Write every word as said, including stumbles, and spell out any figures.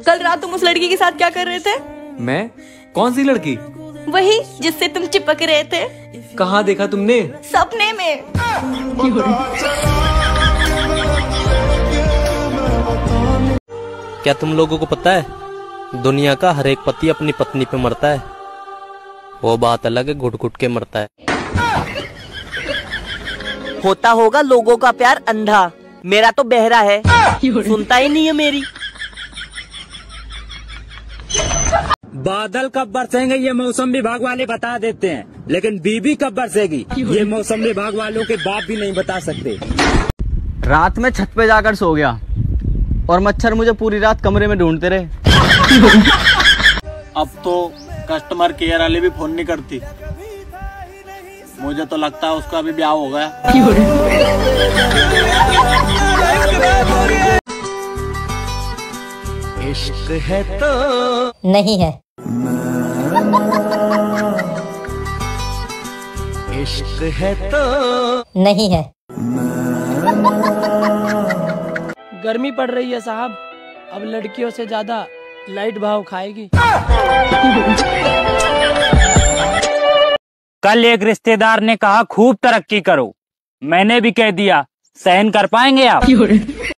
कल रात तुम उस लड़की के साथ क्या कर रहे थे? मैं? कौन सी लड़की? वही जिससे तुम चिपक रहे थे। कहाँ देखा तुमने? सपने में। क्या तुम लोगों को पता है, दुनिया का हर एक पति अपनी पत्नी पे मरता है। वो बात अलग है, घुट घुट के मरता है। होता होगा लोगों का प्यार अंधा, मेरा तो बहरा है, सुनता ही नहीं है मेरी। बादल कब बरसेंगे ये मौसम विभाग वाले बता देते हैं, लेकिन बीबी कब बरसेगी ये मौसम विभाग वालों के बाप भी नहीं बता सकते। रात में छत पे जाकर सो गया और मच्छर मुझे पूरी रात कमरे में ढूंढते रहे। अब तो कस्टमर केयर वाले भी फोन नहीं करती। मुझे तो लगता है उसका अभी ब्याह हो गया। इश्क है तो नहीं है, इश्क है तो नहीं है। गर्मी पड़ रही है साहब, अब लड़कियों से ज्यादा लाइट भाव खाएगी। कल एक रिश्तेदार ने कहा खूब तरक्की करो, मैंने भी कह दिया सहन कर पाएंगे आप?